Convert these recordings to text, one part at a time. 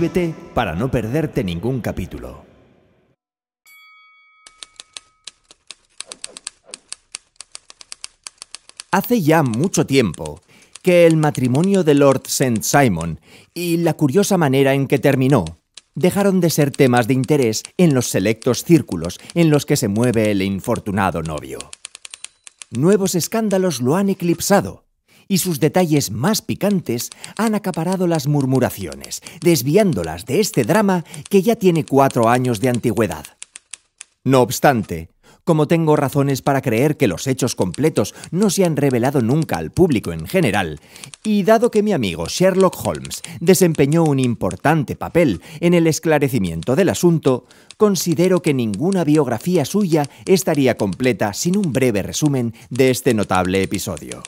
suscríbete para no perderte ningún capítulo. Hace ya mucho tiempo que el matrimonio de Lord St. Simon y la curiosa manera en que terminó dejaron de ser temas de interés en los selectos círculos en los que se mueve el infortunado novio. Nuevos escándalos lo han eclipsado y sus detalles más picantes han acaparado las murmuraciones, desviándolas de este drama que ya tiene 4 años de antigüedad. No obstante, como tengo razones para creer que los hechos completos no se han revelado nunca al público en general, y dado que mi amigo Sherlock Holmes desempeñó un importante papel en el esclarecimiento del asunto, considero que ninguna biografía suya estaría completa sin un breve resumen de este notable episodio.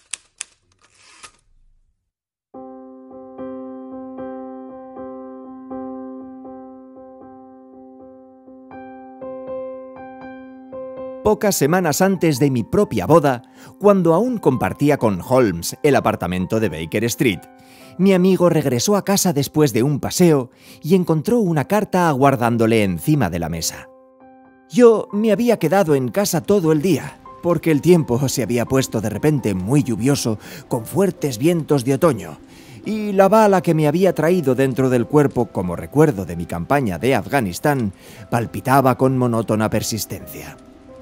Pocas semanas antes de mi propia boda, cuando aún compartía con Holmes el apartamento de Baker Street, mi amigo regresó a casa después de un paseo y encontró una carta aguardándole encima de la mesa. Yo me había quedado en casa todo el día, porque el tiempo se había puesto de repente muy lluvioso, con fuertes vientos de otoño, y la bala que me había traído dentro del cuerpo como recuerdo de mi campaña de Afganistán palpitaba con monótona persistencia.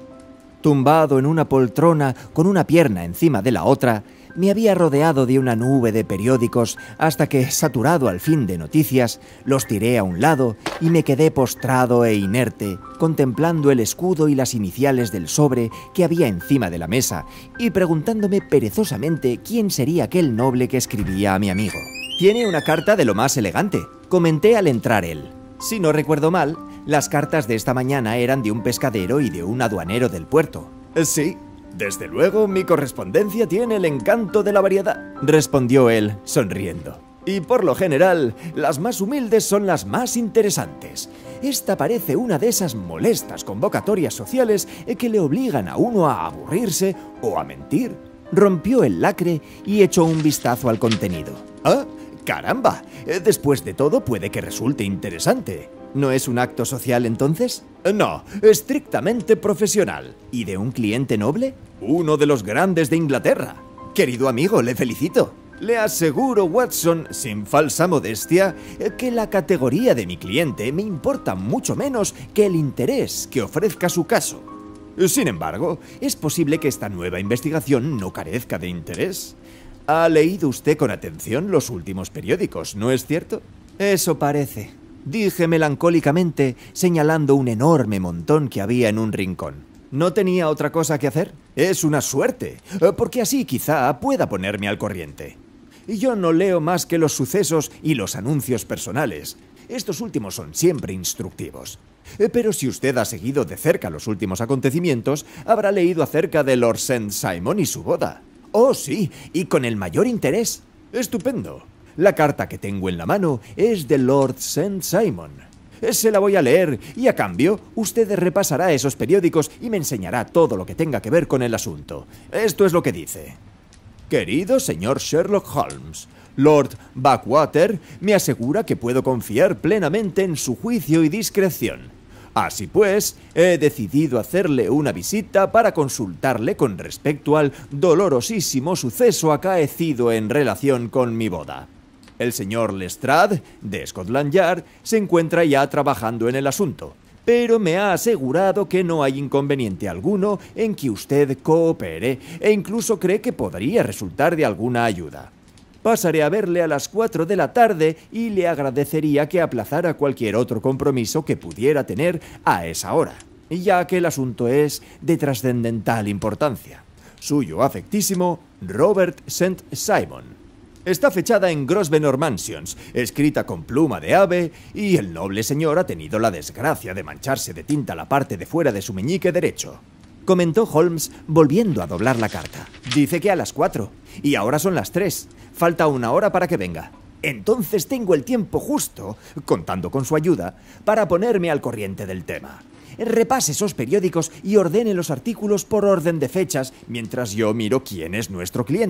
Tumbado en una poltrona con una pierna encima de la otra, me había rodeado de una nube de periódicos hasta que, saturado al fin de noticias, los tiré a un lado y me quedé postrado e inerte, contemplando el escudo y las iniciales del sobre que había encima de la mesa y preguntándome perezosamente quién sería aquel noble que escribía a mi amigo. «Tiene una carta de lo más elegante», comenté al entrar él. Si no recuerdo mal, las cartas de esta mañana eran de un pescadero y de un aduanero del puerto. «Sí, desde luego mi correspondencia tiene el encanto de la variedad», respondió él, sonriendo. «Y por lo general, las más humildes son las más interesantes. Esta parece una de esas molestas convocatorias sociales que le obligan a uno a aburrirse o a mentir». Rompió el lacre y echó un vistazo al contenido. «¡Ah! ¡Caramba! Después de todo puede que resulte interesante. ¿No es un acto social entonces?» «No, estrictamente profesional». «¿Y de un cliente noble?» «Uno de los grandes de Inglaterra». «Querido amigo, le felicito. Le aseguro, Watson, sin falsa modestia, que la categoría de mi cliente me importa mucho menos que el interés que ofrezca su caso. Sin embargo, es posible que esta nueva investigación no carezca de interés. Ha leído usted con atención los últimos periódicos, ¿no es cierto?» «Eso parece», dije melancólicamente, señalando un enorme montón que había en un rincón. ¿No tenía otra cosa que hacer? Es una suerte, porque así quizá pueda ponerme al corriente. Yo no leo más que los sucesos y los anuncios personales. Estos últimos son siempre instructivos. Pero si usted ha seguido de cerca los últimos acontecimientos, habrá leído acerca de Lord St. Simon y su boda. «Oh, sí, y con el mayor interés». «Estupendo. La carta que tengo en la mano es de Lord St. Simon. Se la voy a leer y a cambio usted repasará esos periódicos y me enseñará todo lo que tenga que ver con el asunto. Esto es lo que dice. Querido señor Sherlock Holmes, Lord Backwater me asegura que puedo confiar plenamente en su juicio y discreción. Así pues, he decidido hacerle una visita para consultarle con respecto al dolorosísimo suceso acaecido en relación con mi boda. El señor Lestrade, de Scotland Yard, se encuentra ya trabajando en el asunto, pero me ha asegurado que no hay inconveniente alguno en que usted coopere e incluso cree que podría resultar de alguna ayuda. Pasaré a verle a las 4 de la tarde y le agradecería que aplazara cualquier otro compromiso que pudiera tener a esa hora, ya que el asunto es de trascendental importancia. Suyo afectísimo, Robert St. Simon. Está fechada en Grosvenor Mansions, escrita con pluma de ave, y el noble señor ha tenido la desgracia de mancharse de tinta la parte de fuera de su meñique derecho», comentó Holmes volviendo a doblar la carta. «Dice que a las 4, y ahora son las 3. Falta 1 hora para que venga. Entonces tengo el tiempo justo, contando con su ayuda, para ponerme al corriente del tema. Repase esos periódicos y ordene los artículos por orden de fechas mientras yo miro quién es nuestro cliente».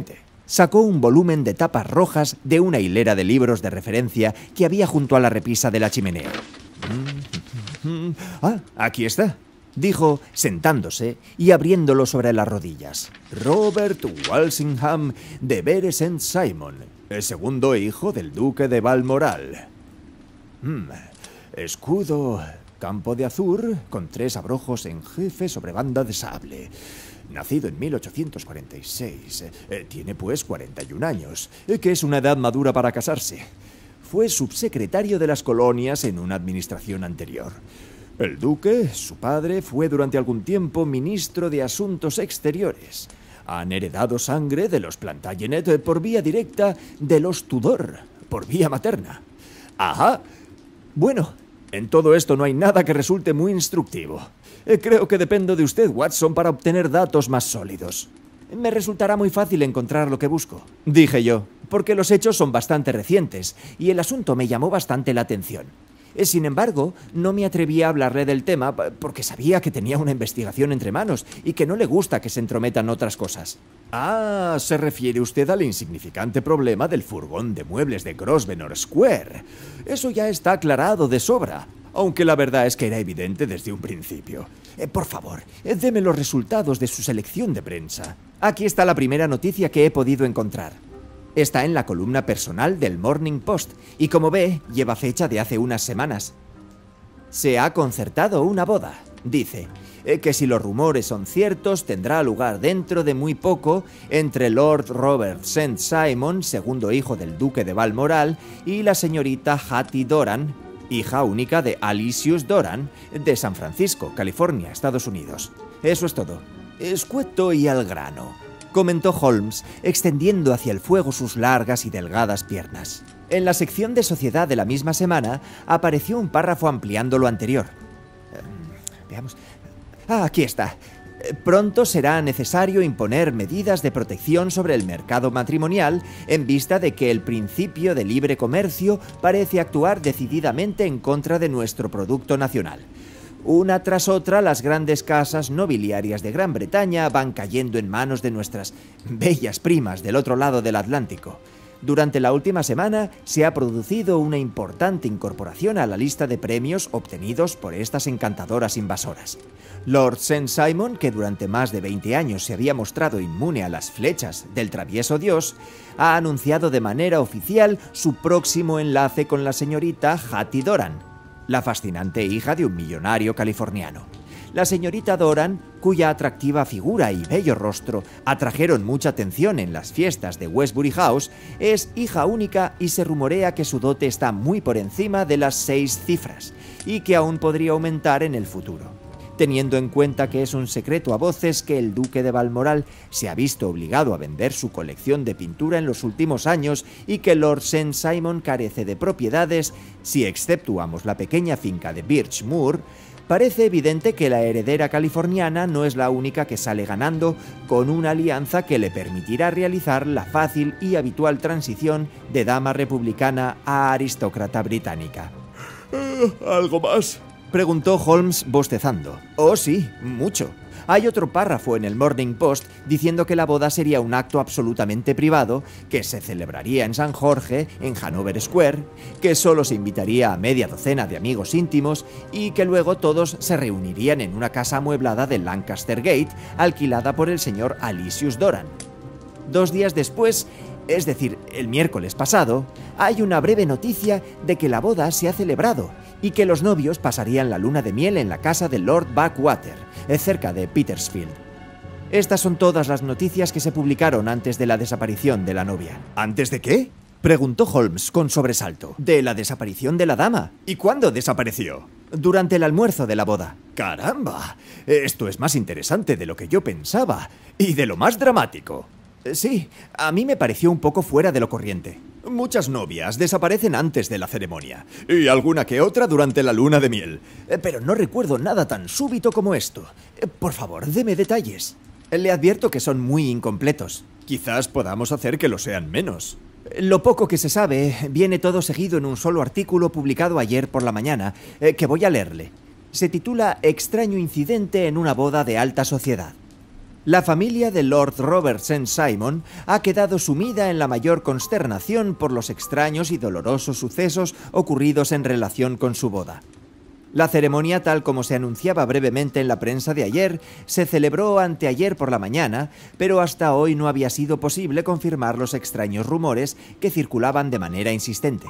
Sacó un volumen de tapas rojas de una hilera de libros de referencia que había junto a la repisa de la chimenea. «Ah, aquí está», dijo, sentándose y abriéndolo sobre las rodillas. «Robert Walsingham de Bury St. Simon, el segundo hijo del duque de Balmoral. Escudo, campo de azur, con 3 abrojos en jefe sobre banda de sable. Nacido en 1846. Tiene pues 41 años, que es una edad madura para casarse. Fue subsecretario de las colonias en una administración anterior. El duque, su padre, fue durante algún tiempo ministro de Asuntos Exteriores. Han heredado sangre de los Plantagenet por vía directa de los Tudor, por vía materna. Ajá. Bueno, en todo esto no hay nada que resulte muy instructivo. Creo que dependo de usted, Watson, para obtener datos más sólidos. Me resultará muy fácil encontrar lo que busco, dije yo, porque los hechos son bastante recientes y el asunto me llamó bastante la atención. Sin embargo, no me atreví a hablarle del tema porque sabía que tenía una investigación entre manos y que no le gusta que se entrometan otras cosas. Ah, se refiere usted al insignificante problema del furgón de muebles de Grosvenor Square. Eso ya está aclarado de sobra, aunque la verdad es que era evidente desde un principio. Por favor, deme los resultados de su selección de prensa. Aquí está la primera noticia que he podido encontrar. Está en la columna personal del Morning Post y, como ve, lleva fecha de hace unas semanas. Se ha concertado una boda, dice, que si los rumores son ciertos tendrá lugar dentro de muy poco entre Lord Robert St. Simon, segundo hijo del duque de Balmoral, y la señorita Hattie Doran, hija única de Alicius Doran, de San Francisco, California, Estados Unidos. Eso es todo. Escueto y al grano, comentó Holmes, extendiendo hacia el fuego sus largas y delgadas piernas. En la sección de sociedad de la misma semana apareció un párrafo ampliando lo anterior. Veamos. Aquí está. Pronto será necesario imponer medidas de protección sobre el mercado matrimonial en vista de que el principio de libre comercio parece actuar decididamente en contra de nuestro producto nacional. Una tras otra, las grandes casas nobiliarias de Gran Bretaña van cayendo en manos de nuestras bellas primas del otro lado del Atlántico. Durante la última semana se ha producido una importante incorporación a la lista de premios obtenidos por estas encantadoras invasoras. Lord St. Simon, que durante más de 20 años se había mostrado inmune a las flechas del travieso dios, ha anunciado de manera oficial su próximo enlace con la señorita Hattie Doran, la fascinante hija de un millonario californiano. La señorita Doran, cuya atractiva figura y bello rostro atrajeron mucha atención en las fiestas de Westbury House, es hija única y se rumorea que su dote está muy por encima de las 6 cifras y que aún podría aumentar en el futuro. Teniendo en cuenta que es un secreto a voces que el duque de Balmoral se ha visto obligado a vender su colección de pintura en los últimos años y que Lord St. Simon carece de propiedades, si exceptuamos la pequeña finca de Birch Moor, parece evidente que la heredera californiana no es la única que sale ganando con una alianza que le permitirá realizar la fácil y habitual transición de dama republicana a aristócrata británica. ¿Algo más?, preguntó Holmes bostezando. Oh, sí, mucho. Hay otro párrafo en el Morning Post diciendo que la boda sería un acto absolutamente privado, que se celebraría en San Jorge, en Hanover Square, que solo se invitaría a media docena de amigos íntimos y que luego todos se reunirían en una casa amueblada de Lancaster Gate, alquilada por el señor Alicius Doran. 2 días después, es decir, el miércoles pasado, hay una breve noticia de que la boda se ha celebrado y que los novios pasarían la luna de miel en la casa de Lord Backwater, cerca de Petersfield. Estas son todas las noticias que se publicaron antes de la desaparición de la novia. ¿Antes de qué?, preguntó Holmes con sobresalto. De la desaparición de la dama. ¿Y cuándo desapareció? Durante el almuerzo de la boda. ¡Caramba! Esto es más interesante de lo que yo pensaba y de lo más dramático. Sí, a mí me pareció un poco fuera de lo corriente. Muchas novias desaparecen antes de la ceremonia, y alguna que otra durante la luna de miel. Pero no recuerdo nada tan súbito como esto. Por favor, deme detalles. Le advierto que son muy incompletos. Quizás podamos hacer que lo sean menos. Lo poco que se sabe viene todo seguido en un solo artículo publicado ayer por la mañana, que voy a leerle. Se titula Extraño incidente en una boda de alta sociedad. La familia de Lord Robert St. Simon ha quedado sumida en la mayor consternación por los extraños y dolorosos sucesos ocurridos en relación con su boda. La ceremonia, tal como se anunciaba brevemente en la prensa de ayer, se celebró anteayer por la mañana, pero hasta hoy no había sido posible confirmar los extraños rumores que circulaban de manera insistente.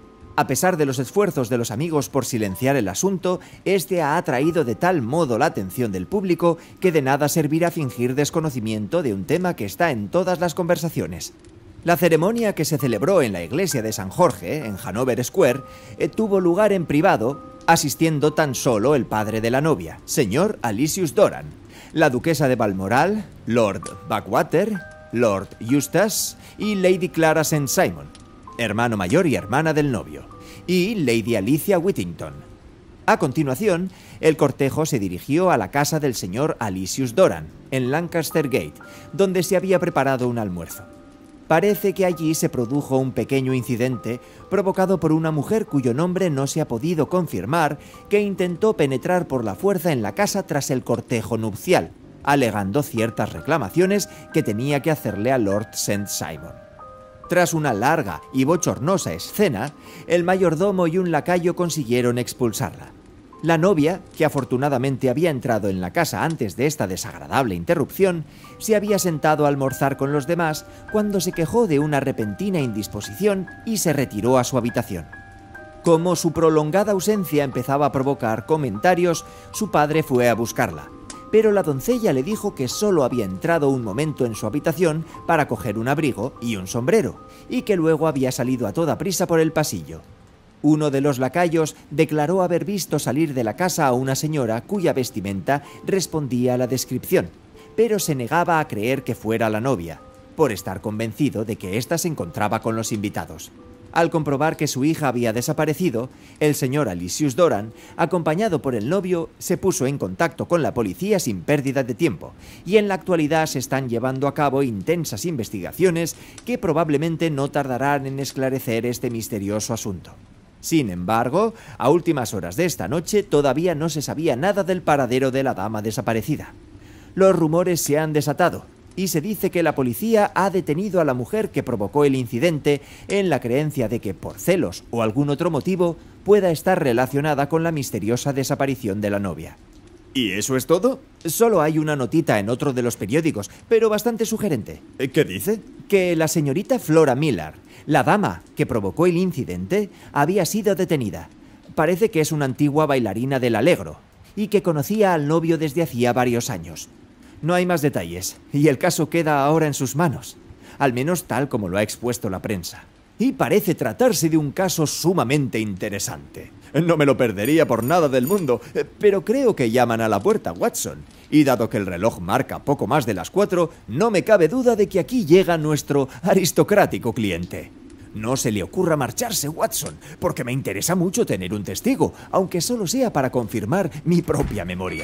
A pesar de los esfuerzos de los amigos por silenciar el asunto, este ha atraído de tal modo la atención del público que de nada servirá fingir desconocimiento de un tema que está en todas las conversaciones. La ceremonia que se celebró en la iglesia de San Jorge, en Hanover Square, tuvo lugar en privado, asistiendo tan solo el padre de la novia, señor Alicius Doran, la duquesa de Balmoral, Lord Backwater, Lord Eustace y Lady Clara St. Simon, hermano mayor y hermana del novio, y Lady Alicia Whittington. A continuación, el cortejo se dirigió a la casa del señor Alicius Doran, en Lancaster Gate, donde se había preparado un almuerzo. Parece que allí se produjo un pequeño incidente provocado por una mujer cuyo nombre no se ha podido confirmar, que intentó penetrar por la fuerza en la casa tras el cortejo nupcial, alegando ciertas reclamaciones que tenía que hacerle a Lord St. Simon. Tras una larga y bochornosa escena, el mayordomo y un lacayo consiguieron expulsarla. La novia, que afortunadamente había entrado en la casa antes de esta desagradable interrupción, se había sentado a almorzar con los demás cuando se quejó de una repentina indisposición y se retiró a su habitación. Como su prolongada ausencia empezaba a provocar comentarios, su padre fue a buscarla, pero la doncella le dijo que solo había entrado un momento en su habitación para coger un abrigo y un sombrero, y que luego había salido a toda prisa por el pasillo. Uno de los lacayos declaró haber visto salir de la casa a una señora cuya vestimenta respondía a la descripción, pero se negaba a creer que fuera la novia, por estar convencido de que ésta se encontraba con los invitados. Al comprobar que su hija había desaparecido, el señor Alicius Doran, acompañado por el novio, se puso en contacto con la policía sin pérdida de tiempo, y en la actualidad se están llevando a cabo intensas investigaciones que probablemente no tardarán en esclarecer este misterioso asunto. Sin embargo, a últimas horas de esta noche todavía no se sabía nada del paradero de la dama desaparecida. Los rumores se han desatado y se dice que la policía ha detenido a la mujer que provocó el incidente en la creencia de que, por celos o algún otro motivo, pueda estar relacionada con la misteriosa desaparición de la novia. ¿Y eso es todo? Solo hay una notita en otro de los periódicos, pero bastante sugerente. ¿Qué dice? Que la señorita Flora Miller, la dama que provocó el incidente, había sido detenida. Parece que es una antigua bailarina del Allegro y que conocía al novio desde hacía varios años. No hay más detalles y el caso queda ahora en sus manos, al menos tal como lo ha expuesto la prensa. Y parece tratarse de un caso sumamente interesante. No me lo perdería por nada del mundo, pero creo que llaman a la puerta, Watson. Y dado que el reloj marca poco más de las 4, no me cabe duda de que aquí llega nuestro aristocrático cliente. No se le ocurra marcharse, Watson, porque me interesa mucho tener un testigo, aunque solo sea para confirmar mi propia memoria.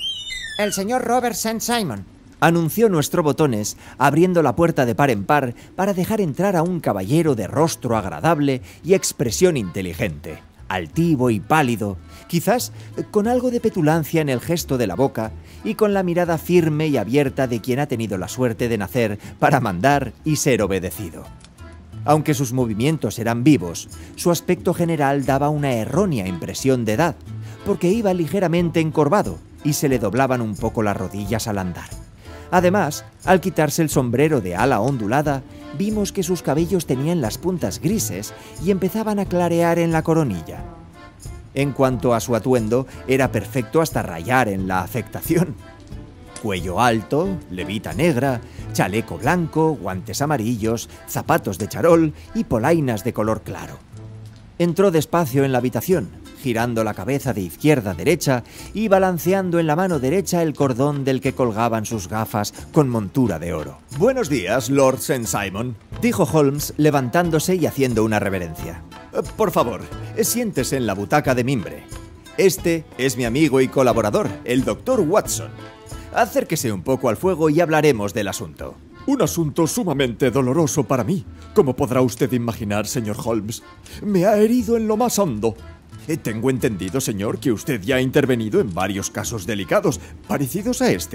El señor Robert St. Simon, anunció nuestro botones, abriendo la puerta de par en par para dejar entrar a un caballero de rostro agradable y expresión inteligente, altivo y pálido, quizás con algo de petulancia en el gesto de la boca y con la mirada firme y abierta de quien ha tenido la suerte de nacer para mandar y ser obedecido. Aunque sus movimientos eran vivos, su aspecto general daba una errónea impresión de edad, porque iba ligeramente encorvado y se le doblaban un poco las rodillas al andar. Además, al quitarse el sombrero de ala ondulada, vimos que sus cabellos tenían las puntas grises y empezaban a clarear en la coronilla. En cuanto a su atuendo, era perfecto hasta rayar en la afectación. Cuello alto, levita negra, chaleco blanco, guantes amarillos, zapatos de charol y polainas de color claro. Entró despacio en la habitación, girando la cabeza de izquierda a derecha y balanceando en la mano derecha el cordón del que colgaban sus gafas con montura de oro. «Buenos días, Lord St. Simon», dijo Holmes, levantándose y haciendo una reverencia. «Por favor, siéntese en la butaca de mimbre. Este es mi amigo y colaborador, el Dr. Watson. Acérquese un poco al fuego y hablaremos del asunto». Un asunto sumamente doloroso para mí, como podrá usted imaginar, señor Holmes. Me ha herido en lo más hondo. Tengo entendido, señor, que usted ya ha intervenido en varios casos delicados, parecidos a este.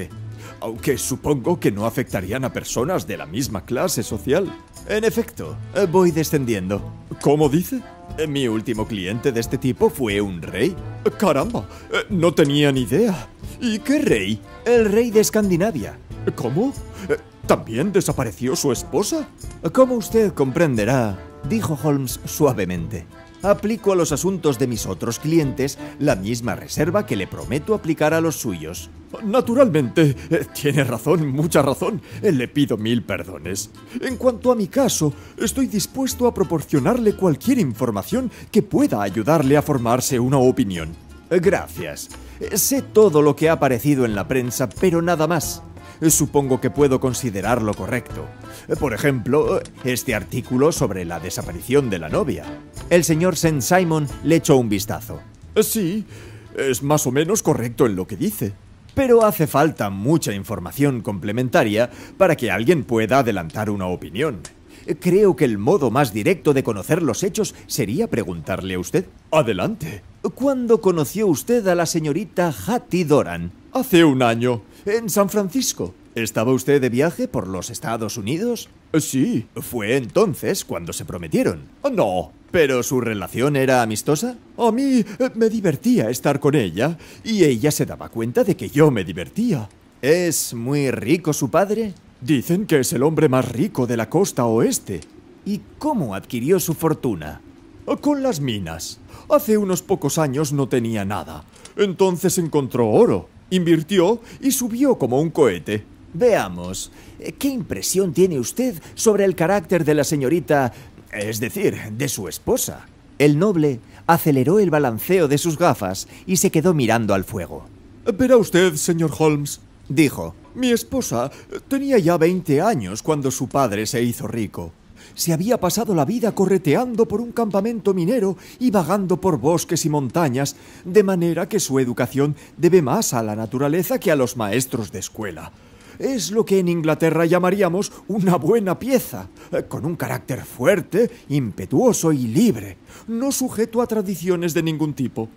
aunque supongo que no afectarían a personas de la misma clase social. En efecto, voy descendiendo. ¿Cómo dice? Mi último cliente de este tipo fue un rey. ¡Caramba! No tenía ni idea. ¿Y qué rey? El rey de Escandinavia. ¿Cómo? ¿También desapareció su esposa? Como usted comprenderá, dijo Holmes suavemente, aplico a los asuntos de mis otros clientes la misma reserva que le prometo aplicar a los suyos. Naturalmente, tiene razón, mucha razón. Le pido 1000 perdones. En cuanto a mi caso, estoy dispuesto a proporcionarle cualquier información que pueda ayudarle a formarse una opinión. Gracias. Sé todo lo que ha aparecido en la prensa, pero nada más. Supongo que puedo considerarlo correcto. Por ejemplo, este artículo sobre la desaparición de la novia. El señor St. Simon le echó un vistazo. Sí, es más o menos correcto en lo que dice. Pero hace falta mucha información complementaria para que alguien pueda adelantar una opinión. Creo que el modo más directo de conocer los hechos sería preguntarle a usted. Adelante. ¿Cuándo conoció usted a la señorita Hattie Doran? Hace un año. En San Francisco. ¿Estaba usted de viaje por los Estados Unidos? Sí. ¿Fue entonces cuando se prometieron? No. ¿Pero su relación era amistosa? A mí me divertía estar con ella y ella se daba cuenta de que yo me divertía. ¿Es muy rico su padre? Dicen que es el hombre más rico de la costa oeste. ¿Y cómo adquirió su fortuna? Con las minas. Hace unos pocos años no tenía nada. Entonces encontró oro, invirtió y subió como un cohete. Veamos, ¿qué impresión tiene usted sobre el carácter de la señorita, es decir, de su esposa? El noble aceleró el balanceo de sus gafas y se quedó mirando al fuego. Verá usted, señor Holmes, dijo. Mi esposa tenía ya 20 años cuando su padre se hizo rico. Se había pasado la vida correteando por un campamento minero y vagando por bosques y montañas, de manera que su educación debe más a la naturaleza que a los maestros de escuela. Es lo que en Inglaterra llamaríamos una buena pieza, con un carácter fuerte, impetuoso y libre, no sujeto a tradiciones de ningún tipo.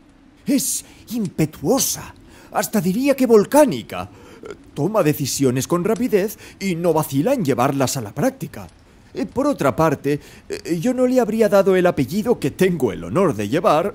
Es impetuosa, hasta diría que volcánica. Toma decisiones con rapidez y no vacila en llevarlas a la práctica. Por otra parte, yo no le habría dado el apellido que tengo el honor de llevar,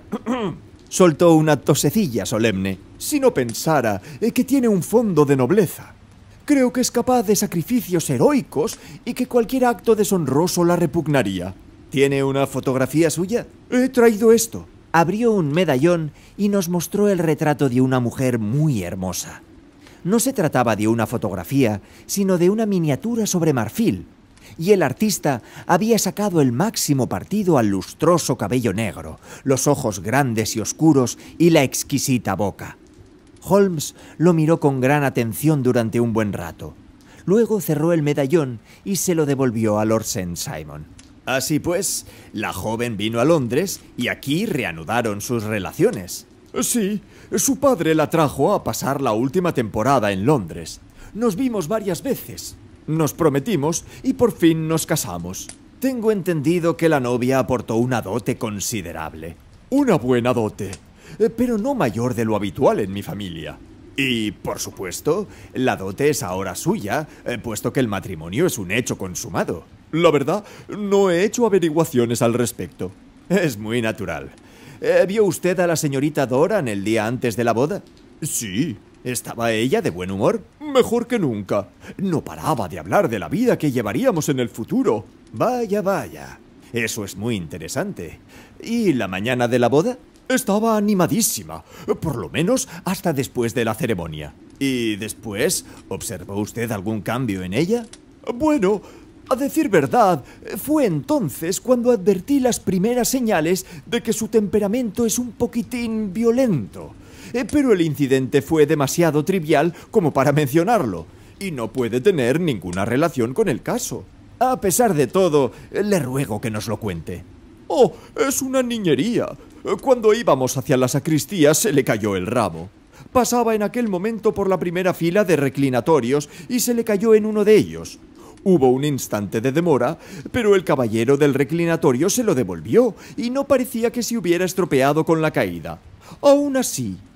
soltó una tosecilla solemne, si no pensara que tiene un fondo de nobleza. Creo que es capaz de sacrificios heroicos y que cualquier acto deshonroso la repugnaría. ¿Tiene una fotografía suya? He traído esto. Abrió un medallón y nos mostró el retrato de una mujer muy hermosa. No se trataba de una fotografía, sino de una miniatura sobre marfil, y el artista había sacado el máximo partido al lustroso cabello negro, los ojos grandes y oscuros y la exquisita boca. Holmes lo miró con gran atención durante un buen rato. Luego cerró el medallón y se lo devolvió a Lord St. Simon. Así pues, la joven vino a Londres y aquí reanudaron sus relaciones. Sí, su padre la trajo a pasar la última temporada en Londres. Nos vimos varias veces. Nos prometimos y por fin nos casamos. Tengo entendido que la novia aportó una dote considerable. Una buena dote, pero no mayor de lo habitual en mi familia. Y, por supuesto, la dote es ahora suya, puesto que el matrimonio es un hecho consumado. La verdad, no he hecho averiguaciones al respecto. Es muy natural. ¿Vio usted a la señorita Doran el día antes de la boda? Sí. ¿Estaba ella de buen humor? Mejor que nunca. No paraba de hablar de la vida que llevaríamos en el futuro. Vaya, vaya. Eso es muy interesante. ¿Y la mañana de la boda? Estaba animadísima, por lo menos hasta después de la ceremonia. ¿Y después observó usted algún cambio en ella? Bueno, a decir verdad, fue entonces cuando advertí las primeras señales de que su temperamento es un poquitín violento. Pero el incidente fue demasiado trivial como para mencionarlo, y no puede tener ninguna relación con el caso. A pesar de todo, le ruego que nos lo cuente. Oh, es una niñería. Cuando íbamos hacia la sacristía se le cayó el ramo. Pasaba en aquel momento por la primera fila de reclinatorios y se le cayó en uno de ellos. Hubo un instante de demora, pero el caballero del reclinatorio se lo devolvió y no parecía que se hubiera estropeado con la caída. Aún así,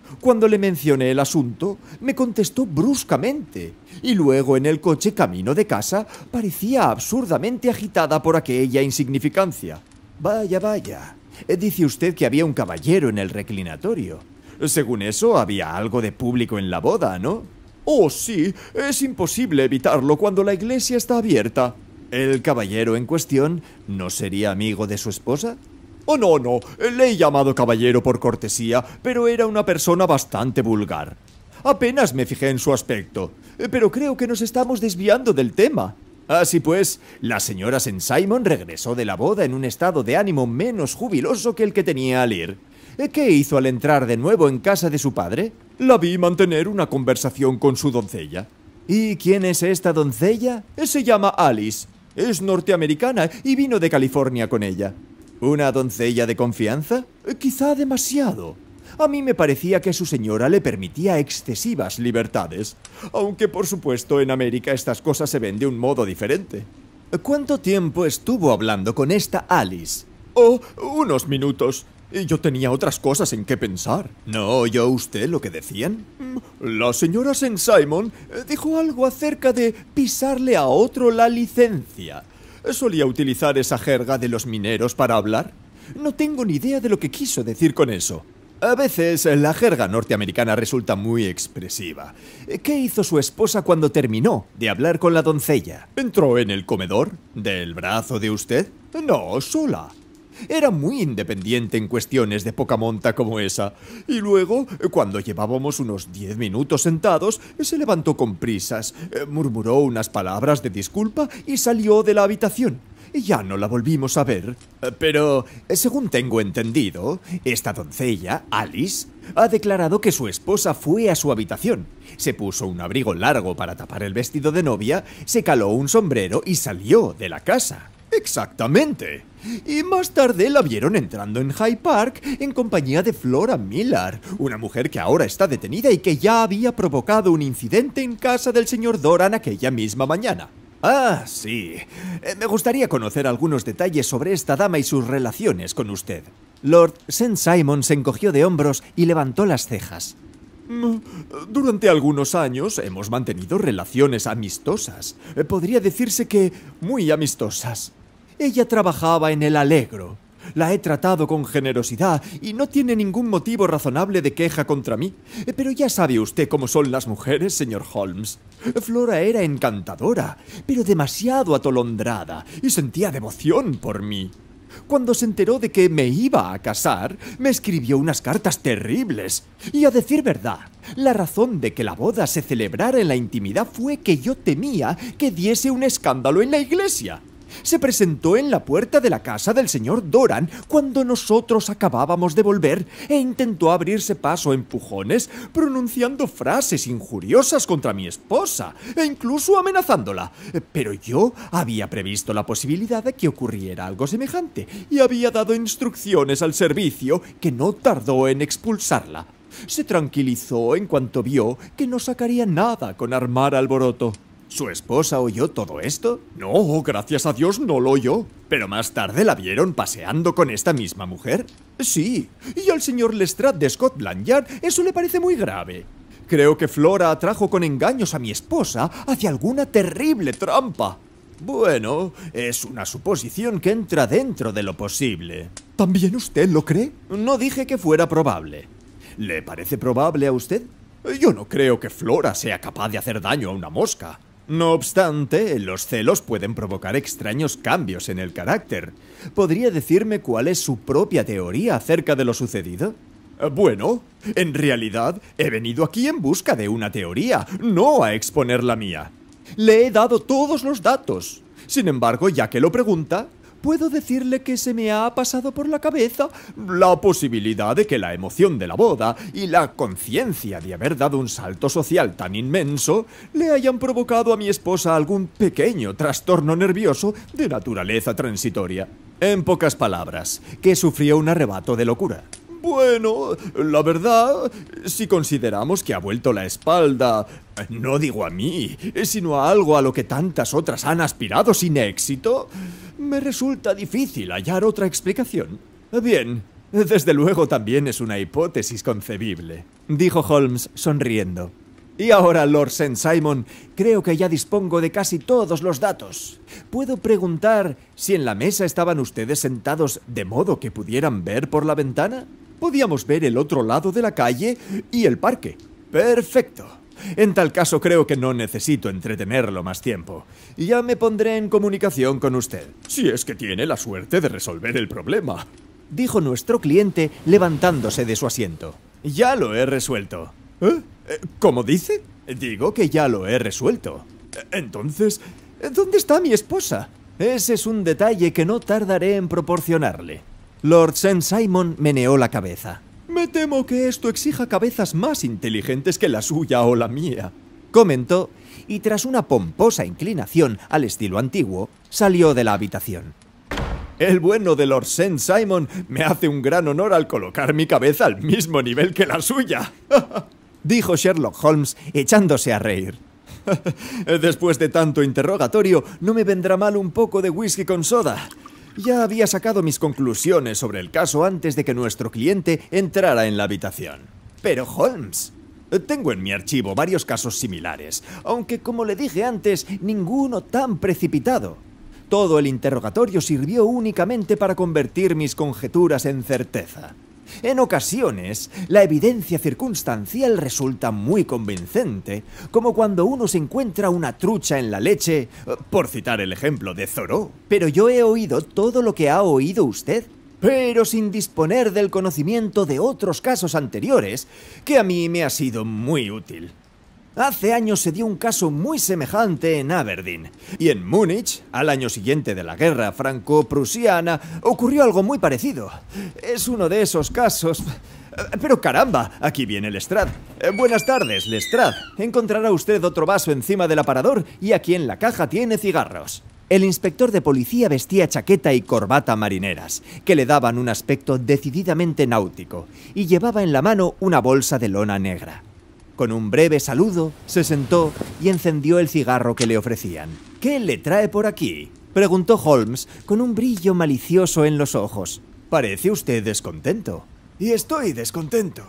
Cuando le mencioné el asunto, me contestó bruscamente, y luego en el coche camino de casa parecía absurdamente agitada por aquella insignificancia. Vaya, vaya. Dice usted que había un caballero en el reclinatorio. Según eso, había algo de público en la boda, ¿no? Oh, sí, es imposible evitarlo cuando la iglesia está abierta. ¿El caballero en cuestión no sería amigo de su esposa? Oh, no, le he llamado caballero por cortesía, pero era una persona bastante vulgar. Apenas me fijé en su aspecto, pero creo que nos estamos desviando del tema. Así pues, la señora St. Simon regresó de la boda en un estado de ánimo menos jubiloso que el que tenía al ir. ¿Qué hizo al entrar de nuevo en casa de su padre? La vi mantener una conversación con su doncella. ¿Y quién es esta doncella? Se llama Alice. Es norteamericana y vino de California con ella. ¿Una doncella de confianza? Quizá demasiado. A mí me parecía que su señora le permitía excesivas libertades, aunque por supuesto en América estas cosas se ven de un modo diferente. ¿Cuánto tiempo estuvo hablando con esta Alice? Oh, unos minutos. Yo tenía otras cosas en qué pensar. ¿No oyó usted lo que decían? La señora St. Simon dijo algo acerca de pisarle a otro la licencia. ¿Solía utilizar esa jerga de los mineros para hablar? No tengo ni idea de lo que quiso decir con eso. A veces la jerga norteamericana resulta muy expresiva. ¿Qué hizo su esposa cuando terminó de hablar con la doncella? ¿Entró en el comedor? ¿Del brazo de usted? No, sola. Era muy independiente en cuestiones de poca monta como esa. Y luego, cuando llevábamos unos 10 minutos sentados, se levantó con prisas, murmuró unas palabras de disculpa y salió de la habitación. Ya no la volvimos a ver. Pero, según tengo entendido, esta doncella, Alice, ha declarado que su esposa fue a su habitación. Se puso un abrigo largo para tapar el vestido de novia, se caló un sombrero y salió de la casa. ¡Exactamente! Y más tarde la vieron entrando en Hyde Park en compañía de Flora Miller, una mujer que ahora está detenida y que ya había provocado un incidente en casa del señor Doran aquella misma mañana. Ah, sí. Me gustaría conocer algunos detalles sobre esta dama y sus relaciones con usted. Lord St. Simon se encogió de hombros y levantó las cejas. Durante algunos años hemos mantenido relaciones amistosas. Podría decirse que muy amistosas. Ella trabajaba en el Allegro. La he tratado con generosidad y no tiene ningún motivo razonable de queja contra mí. Pero ya sabe usted cómo son las mujeres, señor Holmes. Flora era encantadora, pero demasiado atolondrada y sentía devoción por mí. Cuando se enteró de que me iba a casar, me escribió unas cartas terribles. Y a decir verdad, la razón de que la boda se celebrara en la intimidad fue que yo temía que diese un escándalo en la iglesia. Se presentó en la puerta de la casa del señor Doran cuando nosotros acabábamos de volver e intentó abrirse paso a empujones, pronunciando frases injuriosas contra mi esposa e incluso amenazándola. Pero yo había previsto la posibilidad de que ocurriera algo semejante y había dado instrucciones al servicio que no tardó en expulsarla. Se tranquilizó en cuanto vio que no sacaría nada con armar alboroto. ¿Su esposa oyó todo esto? No, gracias a Dios no lo oyó. ¿Pero más tarde la vieron paseando con esta misma mujer? Sí, y al señor Lestrade de Scotland Yard eso le parece muy grave. Creo que Flora atrajo con engaños a mi esposa hacia alguna terrible trampa. Bueno, es una suposición que entra dentro de lo posible. ¿También usted lo cree? No dije que fuera probable. ¿Le parece probable a usted? Yo no creo que Flora sea capaz de hacer daño a una mosca. No obstante, los celos pueden provocar extraños cambios en el carácter. ¿Podría decirme cuál es su propia teoría acerca de lo sucedido? Bueno, en realidad he venido aquí en busca de una teoría, no a exponer la mía. Le he dado todos los datos. Sin embargo, ya que lo pregunta, puedo decirle que se me ha pasado por la cabeza la posibilidad de que la emoción de la boda y la conciencia de haber dado un salto social tan inmenso le hayan provocado a mi esposa algún pequeño trastorno nervioso de naturaleza transitoria. En pocas palabras, que sufrió un arrebato de locura. Bueno, la verdad, si consideramos que ha vuelto la espalda, no digo a mí, sino a algo a lo que tantas otras han aspirado sin éxito, me resulta difícil hallar otra explicación. Bien, Desde luego también es una hipótesis concebible, dijo Holmes sonriendo. Y ahora, Lord St. Simon, creo que ya dispongo de casi todos los datos. ¿Puedo preguntar si en la mesa estaban ustedes sentados de modo que pudieran ver por la ventana? Podíamos ver el otro lado de la calle y el parque. Perfecto. En tal caso creo que no necesito entretenerlo más tiempo. Ya me pondré en comunicación con usted, si es que tiene la suerte de resolver el problema, dijo nuestro cliente levantándose de su asiento. Ya lo he resuelto. ¿Eh? ¿Cómo dice? Digo que ya lo he resuelto. Entonces, ¿dónde está mi esposa? Ese es un detalle que no tardaré en proporcionarle. Lord St. Simon meneó la cabeza. Me temo que esto exija cabezas más inteligentes que la suya o la mía, comentó, y tras una pomposa inclinación al estilo antiguo, salió de la habitación. El bueno de Lord St. Simon me hace un gran honor al colocar mi cabeza al mismo nivel que la suya, dijo Sherlock Holmes echándose a reír. Después de tanto interrogatorio, no me vendrá mal un poco de whisky con soda. Ya había sacado mis conclusiones sobre el caso antes de que nuestro cliente entrara en la habitación. Pero Holmes, tengo en mi archivo varios casos similares, aunque como le dije antes, ninguno tan precipitado. Todo el interrogatorio sirvió únicamente para convertir mis conjeturas en certeza. En ocasiones, la evidencia circunstancial resulta muy convincente, como cuando uno se encuentra una trucha en la leche, por citar el ejemplo de Thoreau. Pero yo he oído todo lo que ha oído usted, pero sin disponer del conocimiento de otros casos anteriores, que a mí me ha sido muy útil. Hace años se dio un caso muy semejante en Aberdeen, y en Múnich, al año siguiente de la guerra franco-prusiana, ocurrió algo muy parecido. Es uno de esos casos... Pero caramba, aquí viene Lestrade. Buenas tardes, Lestrade. Encontrará usted otro vaso encima del aparador y aquí en la caja tiene cigarros. El inspector de policía vestía chaqueta y corbata marineras, que le daban un aspecto decididamente náutico, y llevaba en la mano una bolsa de lona negra. Con un breve saludo, se sentó y encendió el cigarro que le ofrecían. ¿Qué le trae por aquí?, preguntó Holmes con un brillo malicioso en los ojos. Parece usted descontento. Y estoy descontento.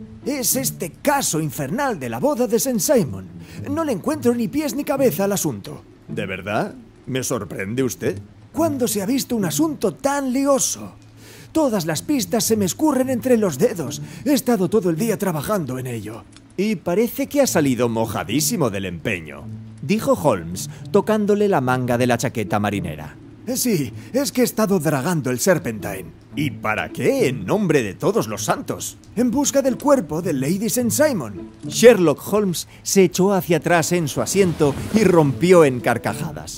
Es este caso infernal de la boda de St. Simon. No le encuentro ni pies ni cabeza al asunto. ¿De verdad? ¿Me sorprende usted? ¿Cuándo se ha visto un asunto tan lioso? Todas las pistas se me escurren entre los dedos. He estado todo el día trabajando en ello. Y parece que ha salido mojadísimo del empeño, dijo Holmes, tocándole la manga de la chaqueta marinera. Sí, es que he estado dragando el Serpentine. ¿Y para qué, en nombre de todos los santos? En busca del cuerpo de Lady St. Simon. Sherlock Holmes se echó hacia atrás en su asiento y rompió en carcajadas.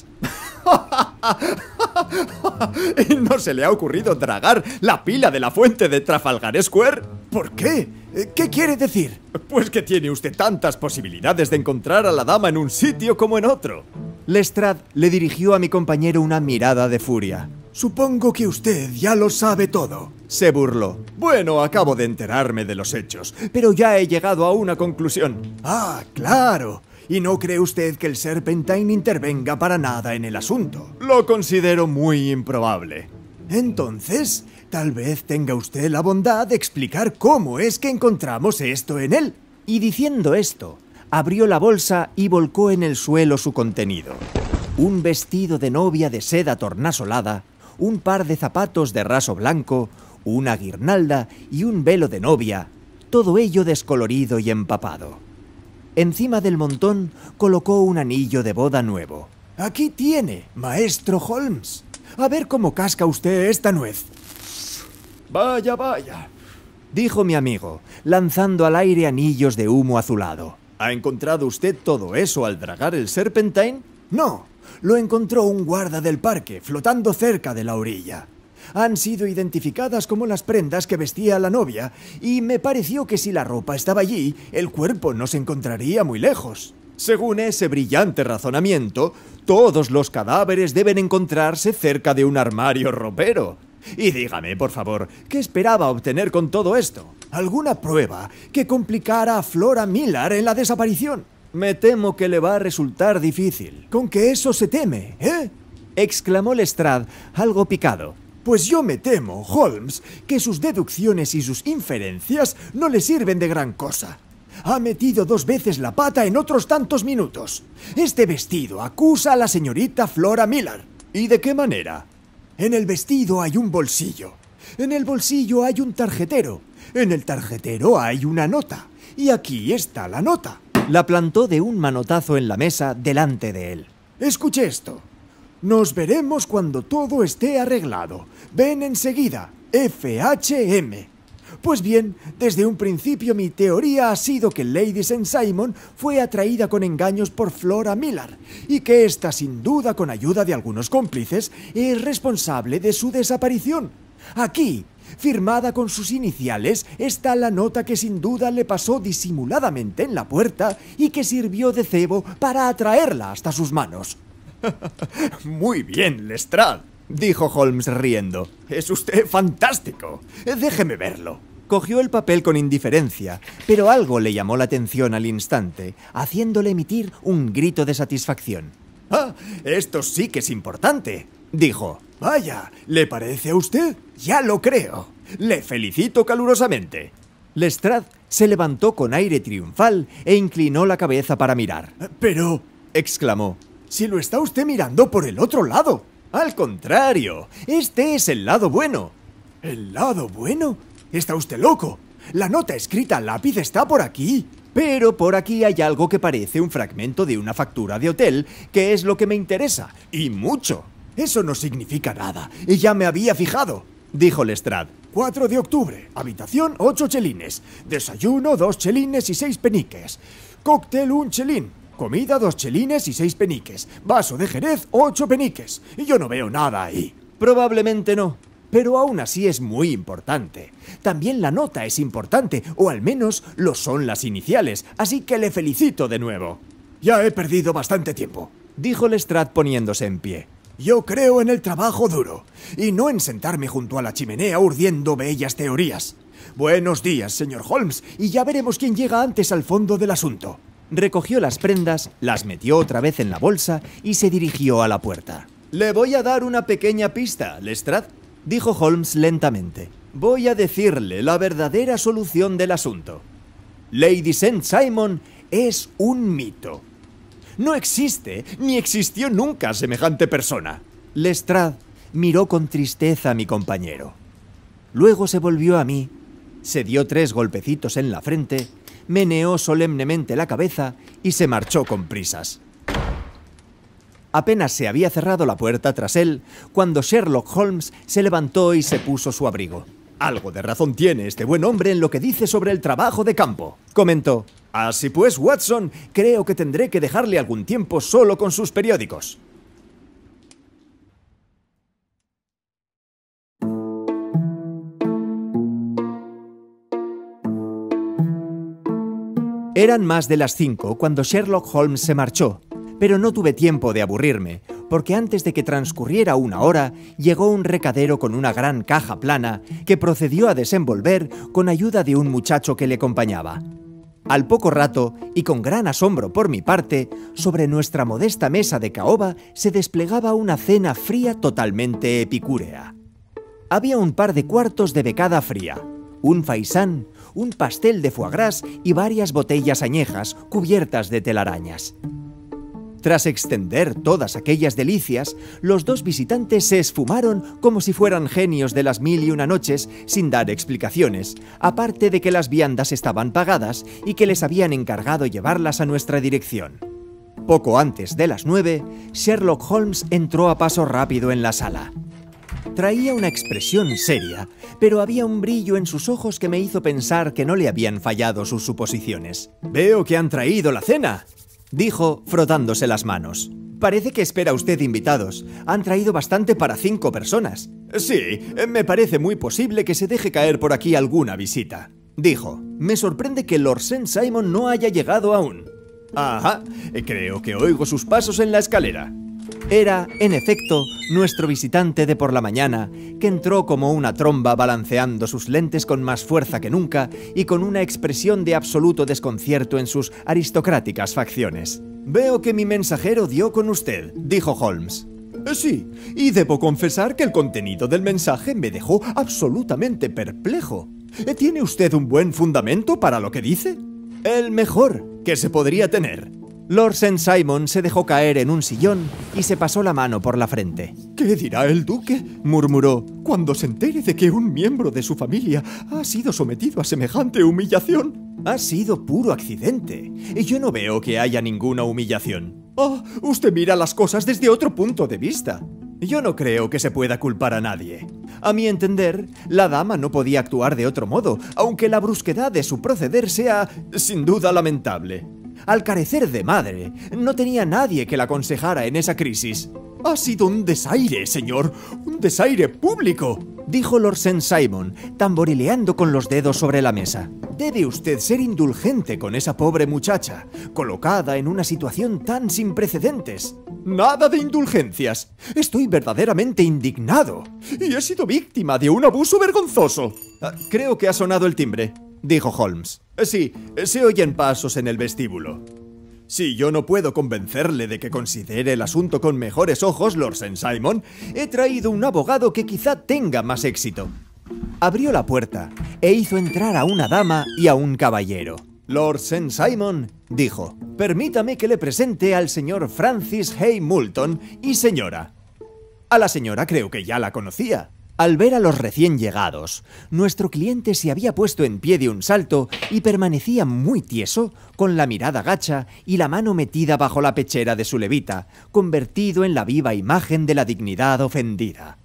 ¿Y no se le ha ocurrido dragar la pila de la fuente de Trafalgar Square? ¿Por qué? ¿Qué quiere decir? Pues que tiene usted tantas posibilidades de encontrar a la dama en un sitio como en otro. Lestrade le dirigió a mi compañero una mirada de furia. Supongo que usted ya lo sabe todo, se burló. Bueno, acabo de enterarme de los hechos, pero ya he llegado a una conclusión. Ah, claro. ¿Y no cree usted que el Serpentine intervenga para nada en el asunto? Lo considero muy improbable. Entonces, tal vez tenga usted la bondad de explicar cómo es que encontramos esto en él. Y diciendo esto, abrió la bolsa y volcó en el suelo su contenido. Un vestido de novia de seda tornasolada, un par de zapatos de raso blanco, una guirnalda y un velo de novia, todo ello descolorido y empapado. Encima del montón colocó un anillo de boda nuevo. Aquí tiene, maestro Holmes. A ver cómo casca usted esta nuez. Vaya, vaya, dijo mi amigo, lanzando al aire anillos de humo azulado. ¿Ha encontrado usted todo eso al dragar el Serpentine? No, lo encontró un guarda del parque, flotando cerca de la orilla. Han sido identificadas como las prendas que vestía la novia, y me pareció que si la ropa estaba allí, el cuerpo no se encontraría muy lejos. Según ese brillante razonamiento, todos los cadáveres deben encontrarse cerca de un armario ropero. Y dígame, por favor, ¿qué esperaba obtener con todo esto? ¿Alguna prueba que complicara a Flora Millar en la desaparición? Me temo que le va a resultar difícil. ¿Con qué eso se teme, exclamó Lestrade, algo picado. Pues yo me temo, Holmes, que sus deducciones y sus inferencias no le sirven de gran cosa. Ha metido 2 veces la pata en otros tantos minutos. Este vestido acusa a la señorita Flora Miller. ¿Y de qué manera? En el vestido hay un bolsillo. En el bolsillo hay un tarjetero. En el tarjetero hay una nota. Y aquí está la nota. La plantó de un manotazo en la mesa delante de él. Escuche esto. Nos veremos cuando todo esté arreglado. Ven enseguida. FHM. Pues bien, desde un principio mi teoría ha sido que Lady St. Simon fue atraída con engaños por Flora Miller y que ésta, sin duda con ayuda de algunos cómplices, es responsable de su desaparición. Aquí, firmada con sus iniciales, está la nota que sin duda le pasó disimuladamente en la puerta y que sirvió de cebo para atraerla hasta sus manos. Muy bien, Lestrade, dijo Holmes riendo. Es usted fantástico. Déjeme verlo. Cogió el papel con indiferencia, pero algo le llamó la atención al instante, haciéndole emitir un grito de satisfacción. «Ah, esto sí que es importante», dijo. «Vaya, ¿le parece a usted? Ya lo creo. Le felicito calurosamente». Lestrade se levantó con aire triunfal e inclinó la cabeza para mirar. «Pero», exclamó, «si lo está usted mirando por el otro lado». «Al contrario, este es el lado bueno». ¿El lado bueno? ¿Está usted loco? La nota escrita a lápiz está por aquí. Pero por aquí hay algo que parece un fragmento de una factura de hotel, que es lo que me interesa, y mucho. Eso no significa nada, y ya me había fijado, dijo Lestrade. 4 de octubre, habitación 8 chelines, desayuno 2 chelines y 6 peniques, cóctel 1 chelín, comida 2 chelines y 6 peniques, vaso de jerez 8 peniques, y yo no veo nada ahí. Probablemente no. Pero aún así es muy importante. También la nota es importante, o al menos lo son las iniciales, así que le felicito de nuevo. Ya he perdido bastante tiempo, dijo Lestrade poniéndose en pie. Yo creo en el trabajo duro, y no en sentarme junto a la chimenea urdiendo bellas teorías. Buenos días, señor Holmes, y ya veremos quién llega antes al fondo del asunto. Recogió las prendas, las metió otra vez en la bolsa y se dirigió a la puerta. Le voy a dar una pequeña pista, Lestrade, dijo Holmes lentamente. Voy a decirle la verdadera solución del asunto. Lady St. Simon es un mito. No existe, ni existió nunca semejante persona. Lestrade miró con tristeza a mi compañero. Luego se volvió a mí, se dio 3 golpecitos en la frente, meneó solemnemente la cabeza y se marchó con prisas. Apenas se había cerrado la puerta tras él, cuando Sherlock Holmes se levantó y se puso su abrigo. «Algo de razón tiene este buen hombre en lo que dice sobre el trabajo de campo», comentó. «Así pues, Watson, creo que tendré que dejarle algún tiempo solo con sus periódicos». Eran más de las 5 cuando Sherlock Holmes se marchó. Pero no tuve tiempo de aburrirme, porque antes de que transcurriera 1 hora, llegó un recadero con una gran caja plana que procedió a desenvolver con ayuda de un muchacho que le acompañaba. Al poco rato, y con gran asombro por mi parte, sobre nuestra modesta mesa de caoba se desplegaba una cena fría totalmente epicúrea. Había un par de cuartos de becada fría, un faisán, un pastel de foie gras y varias botellas añejas cubiertas de telarañas. Tras extender todas aquellas delicias, los 2 visitantes se esfumaron como si fueran genios de las 1001 noches sin dar explicaciones, aparte de que las viandas estaban pagadas y que les habían encargado llevarlas a nuestra dirección. Poco antes de las 9, Sherlock Holmes entró a paso rápido en la sala. Traía una expresión seria, pero había un brillo en sus ojos que me hizo pensar que no le habían fallado sus suposiciones. «Veo que han traído la cena», dijo, frotándose las manos. «Parece que espera usted invitados. Han traído bastante para 5 personas». «Sí, me parece muy posible que se deje caer por aquí alguna visita», dijo. «Me sorprende que Lord St. Simon no haya llegado aún». «Ajá, creo que oigo sus pasos en la escalera». Era, en efecto, nuestro visitante de por la mañana, que entró como una tromba balanceando sus lentes con más fuerza que nunca y con una expresión de absoluto desconcierto en sus aristocráticas facciones. «Veo que mi mensajero dio con usted», dijo Holmes. Sí, y debo confesar que el contenido del mensaje me dejó absolutamente perplejo. ¿Tiene usted un buen fundamento para lo que dice? El mejor que se podría tener. Lord St. Simon se dejó caer en un sillón y se pasó la mano por la frente. ¿Qué dirá el duque?, murmuró, cuando se entere de que un miembro de su familia ha sido sometido a semejante humillación. Ha sido puro accidente. Yo no veo que haya ninguna humillación. Usted mira las cosas desde otro punto de vista. Yo no creo que se pueda culpar a nadie. A mi entender, la dama no podía actuar de otro modo, aunque la brusquedad de su proceder sea, sin duda, lamentable. Al carecer de madre, no tenía nadie que la aconsejara en esa crisis. Ha sido un desaire, señor, un desaire público, dijo Lord St. Simon, tamborileando con los dedos sobre la mesa. Debe usted ser indulgente con esa pobre muchacha, colocada en una situación tan sin precedentes. Nada de indulgencias. Estoy verdaderamente indignado. Y he sido víctima de un abuso vergonzoso. Creo que ha sonado el timbre, dijo Holmes. Sí, se oyen pasos en el vestíbulo. Si yo no puedo convencerle de que considere el asunto con mejores ojos, Lord St. Simon, he traído un abogado que quizá tenga más éxito. Abrió la puerta e hizo entrar a una dama y a un caballero. Lord St. Simon dijo: «Permítame que le presente al señor Francis Hay Moulton y señora». A la señora creo que ya la conocía. Al ver a los recién llegados, nuestro cliente se había puesto en pie de un salto y permanecía muy tieso, con la mirada gacha y la mano metida bajo la pechera de su levita, convertido en la viva imagen de la dignidad ofendida.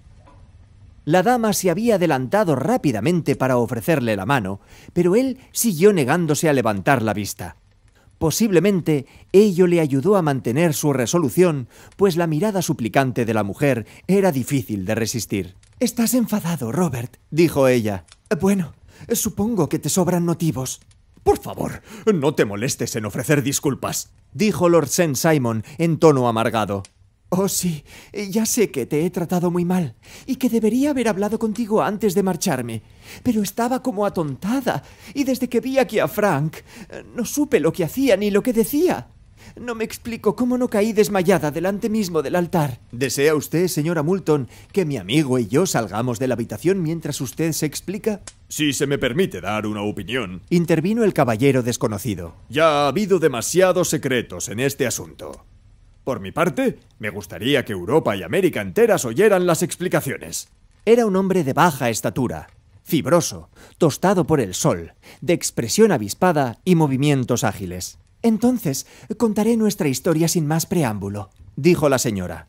La dama se había adelantado rápidamente para ofrecerle la mano, pero él siguió negándose a levantar la vista. Posiblemente ello le ayudó a mantener su resolución, pues la mirada suplicante de la mujer era difícil de resistir. «Estás enfadado, Robert», dijo ella. «Bueno, supongo que te sobran motivos». «Por favor, no te molestes en ofrecer disculpas», dijo Lord St. Simon en tono amargado. «Oh, sí, ya sé que te he tratado muy mal y que debería haber hablado contigo antes de marcharme, pero estaba como atontada y desde que vi aquí a Frank no supe lo que hacía ni lo que decía. No me explico cómo no caí desmayada delante mismo del altar». ¿Desea usted, señora Moulton, que mi amigo y yo salgamos de la habitación mientras usted se explica? Si se me permite dar una opinión, intervino el caballero desconocido. Ya ha habido demasiados secretos en este asunto. Por mi parte, me gustaría que Europa y América enteras oyeran las explicaciones. Era un hombre de baja estatura, fibroso, tostado por el sol, de expresión avispada y movimientos ágiles. «Entonces, contaré nuestra historia sin más preámbulo», dijo la señora.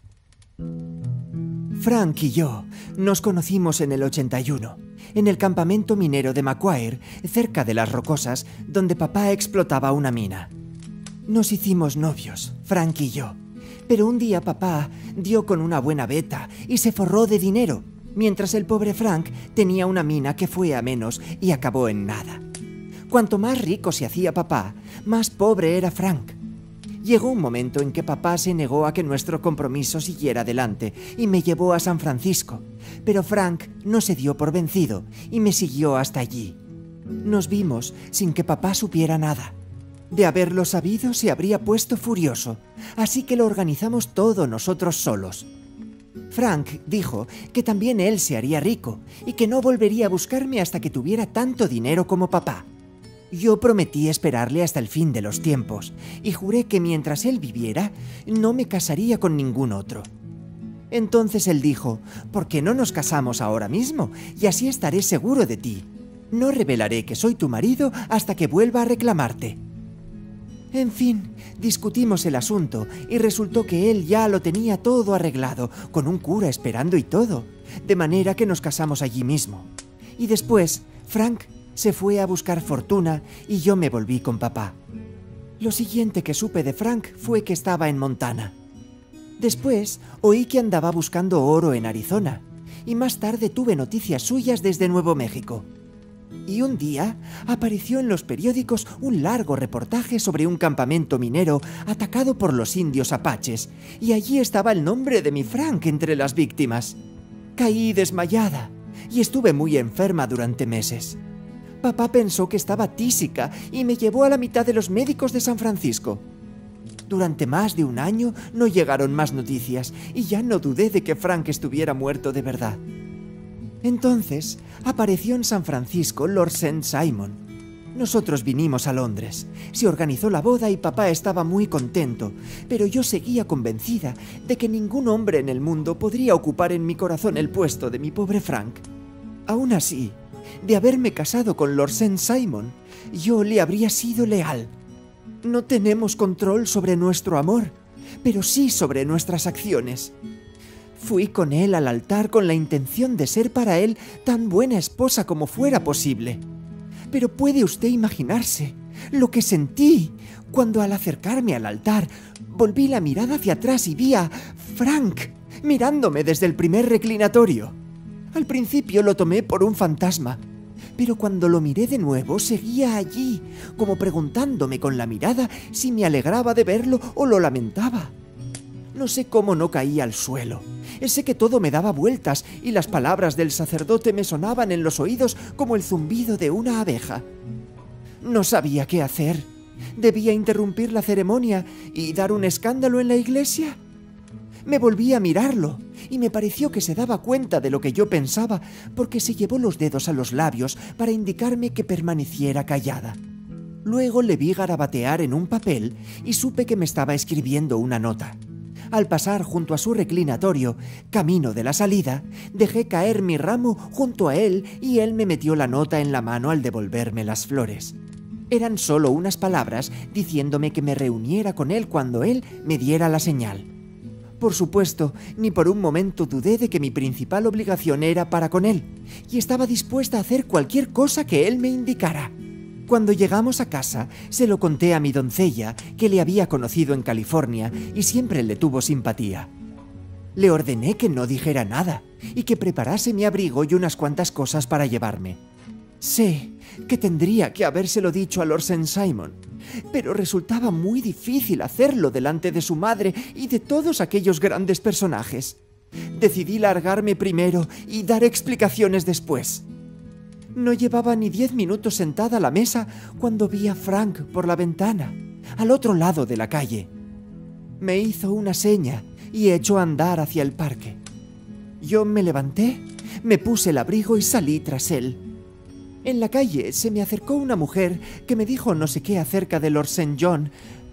Frank y yo nos conocimos en el 81, en el campamento minero de Macquarie, cerca de Las Rocosas, donde papá explotaba una mina. Nos hicimos novios, Frank y yo, pero un día papá dio con una buena beta y se forró de dinero, mientras el pobre Frank tenía una mina que fue a menos y acabó en nada. Cuanto más rico se hacía papá, más pobre era Frank. Llegó un momento en que papá se negó a que nuestro compromiso siguiera adelante y me llevó a San Francisco, pero Frank no se dio por vencido y me siguió hasta allí. Nos vimos sin que papá supiera nada. De haberlo sabido, se habría puesto furioso, así que lo organizamos todo nosotros solos. Frank dijo que también él se haría rico y que no volvería a buscarme hasta que tuviera tanto dinero como papá. Yo prometí esperarle hasta el fin de los tiempos y juré que mientras él viviera, no me casaría con ningún otro. Entonces él dijo: «¿Por qué no nos casamos ahora mismo? Y así estaré seguro de ti. No revelaré que soy tu marido hasta que vuelva a reclamarte». En fin, discutimos el asunto y resultó que él ya lo tenía todo arreglado, con un cura esperando y todo, de manera que nos casamos allí mismo. Y después, Frank se fue a buscar fortuna y yo me volví con papá. Lo siguiente que supe de Frank fue que estaba en Montana. Después, oí que andaba buscando oro en Arizona, y más tarde tuve noticias suyas desde Nuevo México. Y un día apareció en los periódicos un largo reportaje sobre un campamento minero atacado por los indios apaches, y allí estaba el nombre de mi Frank entre las víctimas. Caí desmayada y estuve muy enferma durante meses. Papá pensó que estaba tísica y me llevó a la mitad de los médicos de San Francisco. Durante más de un año no llegaron más noticias y ya no dudé de que Frank estuviera muerto de verdad. Entonces apareció en San Francisco Lord St. Simon. Nosotros vinimos a Londres. Se organizó la boda y papá estaba muy contento, pero yo seguía convencida de que ningún hombre en el mundo podría ocupar en mi corazón el puesto de mi pobre Frank. Aún así, de haberme casado con Lord St. Simon, yo le habría sido leal. No tenemos control sobre nuestro amor, pero sí sobre nuestras acciones. Fui con él al altar con la intención de ser para él tan buena esposa como fuera posible. Pero puede usted imaginarse lo que sentí cuando al acercarme al altar volví la mirada hacia atrás y vi a Frank mirándome desde el primer reclinatorio. Al principio lo tomé por un fantasma, pero cuando lo miré de nuevo seguía allí, como preguntándome con la mirada si me alegraba de verlo o lo lamentaba. No sé cómo no caí al suelo. Sé que todo me daba vueltas y las palabras del sacerdote me sonaban en los oídos como el zumbido de una abeja. No sabía qué hacer. ¿Debía interrumpir la ceremonia y dar un escándalo en la iglesia? Me volví a mirarlo y me pareció que se daba cuenta de lo que yo pensaba porque se llevó los dedos a los labios para indicarme que permaneciera callada. Luego le vi garabatear en un papel y supe que me estaba escribiendo una nota. Al pasar junto a su reclinatorio, camino de la salida, dejé caer mi ramo junto a él y él me metió la nota en la mano al devolverme las flores. Eran solo unas palabras diciéndome que me reuniera con él cuando él me diera la señal. Por supuesto, ni por un momento dudé de que mi principal obligación era para con él, y estaba dispuesta a hacer cualquier cosa que él me indicara. Cuando llegamos a casa, se lo conté a mi doncella, que le había conocido en California y siempre le tuvo simpatía. Le ordené que no dijera nada y que preparase mi abrigo y unas cuantas cosas para llevarme. Sé que tendría que habérselo dicho a Lord St. Simon, pero resultaba muy difícil hacerlo delante de su madre y de todos aquellos grandes personajes. Decidí largarme primero y dar explicaciones después. No llevaba ni 10 minutos sentada a la mesa cuando vi a Frank por la ventana, al otro lado de la calle. Me hizo una seña y echó a andar hacia el parque. Yo me levanté, me puse el abrigo y salí tras él. En la calle se me acercó una mujer que me dijo no sé qué acerca de Lord St. John,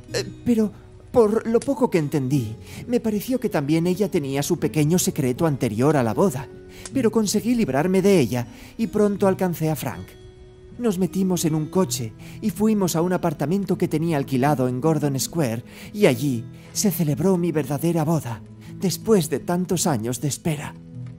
pero por lo poco que entendí, me pareció que también ella tenía su pequeño secreto anterior a la boda. Pero conseguí librarme de ella y pronto alcancé a Frank. Nos metimos en un coche y fuimos a un apartamento que tenía alquilado en Gordon Square y allí se celebró mi verdadera boda, después de tantos años de espera.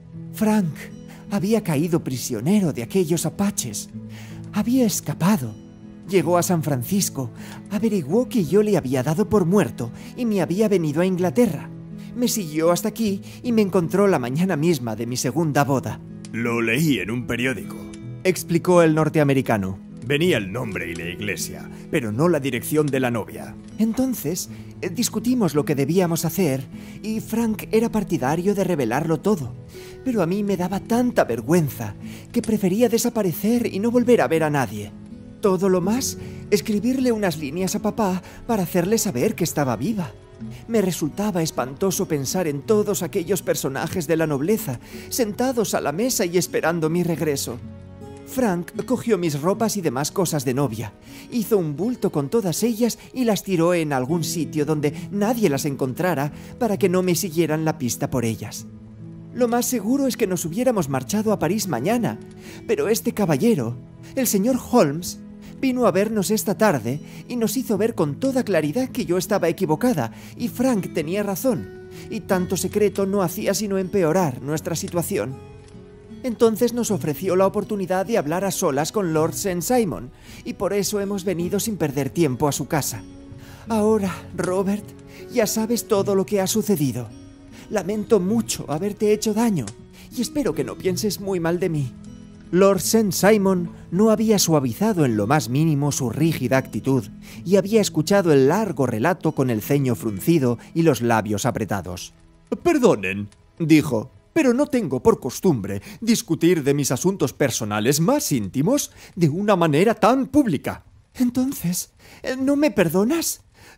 Frank había caído prisionero de aquellos apaches. Había escapado. Llegó a San Francisco, averiguó que yo le había dado por muerto y me había venido a Inglaterra. Me siguió hasta aquí y me encontró la mañana misma de mi segunda boda. Lo leí en un periódico, explicó el norteamericano. Venía el nombre y la iglesia, pero no la dirección de la novia. Entonces, discutimos lo que debíamos hacer y Frank era partidario de revelarlo todo. Pero a mí me daba tanta vergüenza que prefería desaparecer y no volver a ver a nadie. Todo lo más, escribirle unas líneas a papá para hacerle saber que estaba viva. Me resultaba espantoso pensar en todos aquellos personajes de la nobleza, sentados a la mesa y esperando mi regreso. Frank cogió mis ropas y demás cosas de novia, hizo un bulto con todas ellas y las tiró en algún sitio donde nadie las encontrara para que no me siguieran la pista por ellas. Lo más seguro es que nos hubiéramos marchado a París mañana, pero este caballero, el señor Holmes, vino a vernos esta tarde y nos hizo ver con toda claridad que yo estaba equivocada y Frank tenía razón, y tanto secreto no hacía sino empeorar nuestra situación. Entonces nos ofreció la oportunidad de hablar a solas con Lord St. Simon, y por eso hemos venido sin perder tiempo a su casa. Ahora, Robert, ya sabes todo lo que ha sucedido. Lamento mucho haberte hecho daño, y espero que no pienses muy mal de mí. Lord St. Simon no había suavizado en lo más mínimo su rígida actitud y había escuchado el largo relato con el ceño fruncido y los labios apretados. «Perdonen», dijo, «pero no tengo por costumbre discutir de mis asuntos personales más íntimos de una manera tan pública». «Entonces, ¿no me perdonas?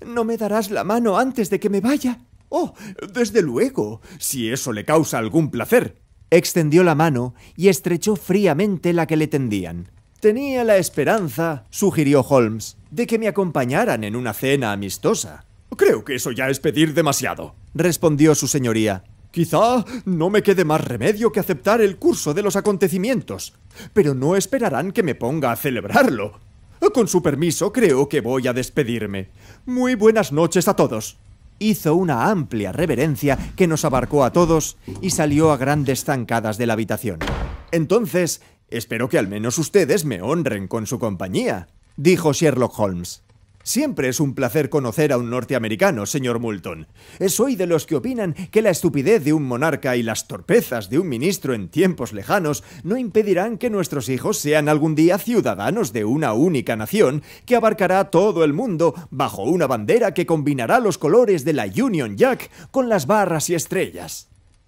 ¿No me darás la mano antes de que me vaya? Oh, desde luego, si eso le causa algún placer. Extendió la mano y estrechó fríamente la que le tendían. Tenía la esperanza, sugirió Holmes, de que me acompañaran en una cena amistosa. Creo que eso ya es pedir demasiado, respondió su señoría. Quizá no me quede más remedio que aceptar el curso de los acontecimientos, pero no esperarán que me ponga a celebrarlo. Con su permiso, creo que voy a despedirme. Muy buenas noches a todos. Hizo una amplia reverencia que nos abarcó a todos y salió a grandes zancadas de la habitación. Entonces, espero que al menos ustedes me honren con su compañía, dijo Sherlock Holmes. Siempre es un placer conocer a un norteamericano, señor Moulton. Soy de los que opinan que la estupidez de un monarca y las torpezas de un ministro en tiempos lejanos no impedirán que nuestros hijos sean algún día ciudadanos de una única nación que abarcará todo el mundo bajo una bandera que combinará los colores de la Union Jack con las barras y estrellas.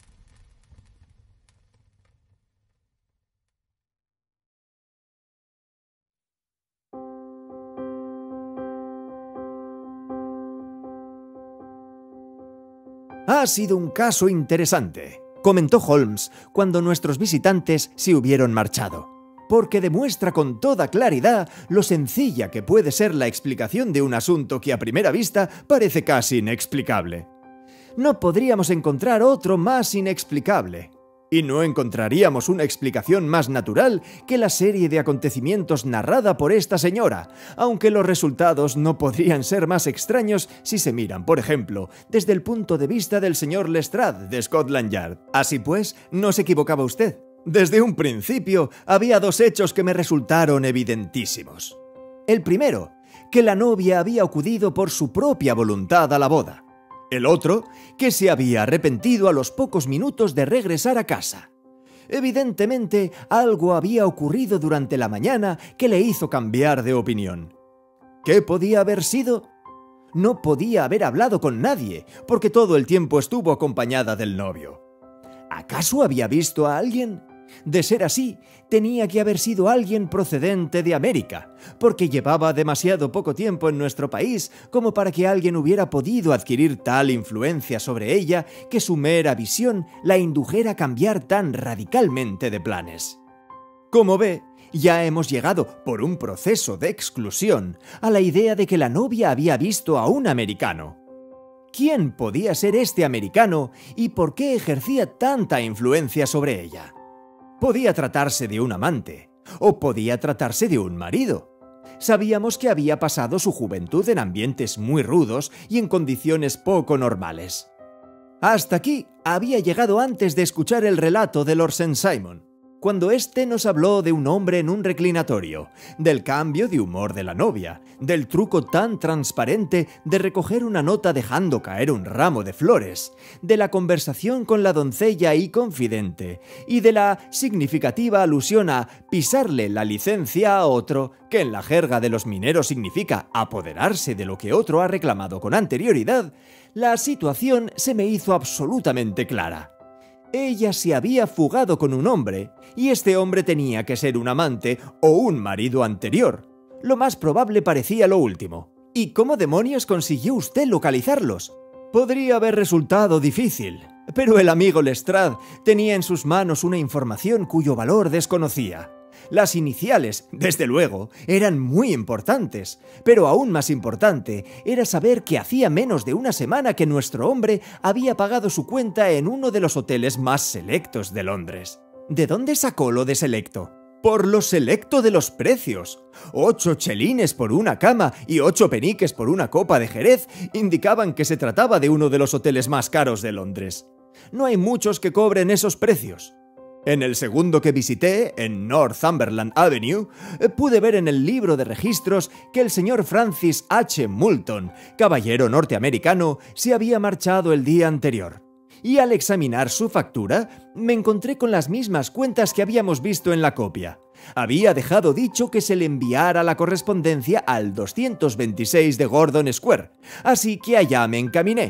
Ha sido un caso interesante, comentó Holmes cuando nuestros visitantes se hubieron marchado, porque demuestra con toda claridad lo sencilla que puede ser la explicación de un asunto que a primera vista parece casi inexplicable. No podríamos encontrar otro más inexplicable. Y no encontraríamos una explicación más natural que la serie de acontecimientos narrada por esta señora, aunque los resultados no podrían ser más extraños si se miran, por ejemplo, desde el punto de vista del señor Lestrade de Scotland Yard. Así pues, no se equivocaba usted. Desde un principio había dos hechos que me resultaron evidentísimos. El primero, que la novia había acudido por su propia voluntad a la boda. El otro, que se había arrepentido a los pocos minutos de regresar a casa. Evidentemente, algo había ocurrido durante la mañana que le hizo cambiar de opinión. ¿Qué podía haber sido? No podía haber hablado con nadie, porque todo el tiempo estuvo acompañada del novio. ¿Acaso había visto a alguien? De ser así, tenía que haber sido alguien procedente de América, porque llevaba demasiado poco tiempo en nuestro país como para que alguien hubiera podido adquirir tal influencia sobre ella que su mera visión la indujera a cambiar tan radicalmente de planes. Como ve, ya hemos llegado, por un proceso de exclusión, a la idea de que la novia había visto a un americano. ¿Quién podía ser este americano y por qué ejercía tanta influencia sobre ella? Podía tratarse de un amante, o podía tratarse de un marido. Sabíamos que había pasado su juventud en ambientes muy rudos y en condiciones poco normales. Hasta aquí había llegado antes de escuchar el relato de Lord St. Simon, cuando éste nos habló de un hombre en un reclinatorio, del cambio de humor de la novia, del truco tan transparente de recoger una nota dejando caer un ramo de flores, de la conversación con la doncella y confidente, y de la significativa alusión a pisarle la licencia a otro, que en la jerga de los mineros significa apoderarse de lo que otro ha reclamado con anterioridad. La situación se me hizo absolutamente clara. Ella se había fugado con un hombre, y este hombre tenía que ser un amante o un marido anterior. Lo más probable parecía lo último. ¿Y cómo demonios consiguió usted localizarlos? Podría haber resultado difícil, pero el amigo Lestrade tenía en sus manos una información cuyo valor desconocía. Las iniciales, desde luego, eran muy importantes, pero aún más importante era saber que hacía menos de una semana que nuestro hombre había pagado su cuenta en uno de los hoteles más selectos de Londres. ¿De dónde sacó lo de selecto? Por lo selecto de los precios. 8 chelines por una cama y 8 peniques por una copa de Jerez indicaban que se trataba de uno de los hoteles más caros de Londres. No hay muchos que cobren esos precios. En el segundo que visité, en Northumberland Avenue, pude ver en el libro de registros que el señor Francis H. Moulton, caballero norteamericano, se había marchado el día anterior. Y al examinar su factura, me encontré con las mismas cuentas que habíamos visto en la copia. Había dejado dicho que se le enviara la correspondencia al 226 de Gordon Square, así que allá me encaminé.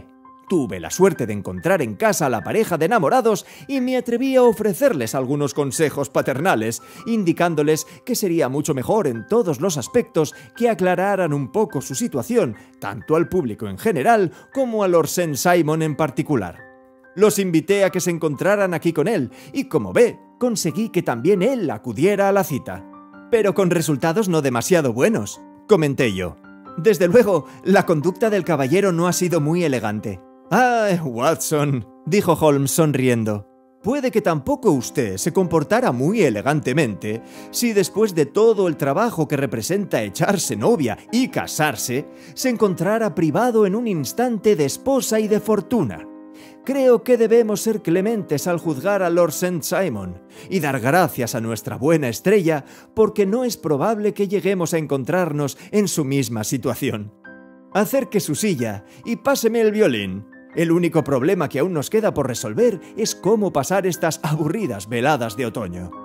tuve la suerte de encontrar en casa a la pareja de enamorados y me atreví a ofrecerles algunos consejos paternales, indicándoles que sería mucho mejor en todos los aspectos que aclararan un poco su situación, tanto al público en general como a Lord St. Simon en particular. Los invité a que se encontraran aquí con él y, como ve, conseguí que también él acudiera a la cita. Pero con resultados no demasiado buenos, comenté yo. Desde luego, la conducta del caballero no ha sido muy elegante. «Ah, Watson», dijo Holmes sonriendo. «Puede que tampoco usted se comportara muy elegantemente si después de todo el trabajo que representa echarse novia y casarse, se encontrara privado en un instante de esposa y de fortuna. Creo que debemos ser clementes al juzgar a Lord St. Simon y dar gracias a nuestra buena estrella porque no es probable que lleguemos a encontrarnos en su misma situación. Acerque su silla y páseme el violín. El único problema que aún nos queda por resolver es cómo pasar estas aburridas veladas de otoño».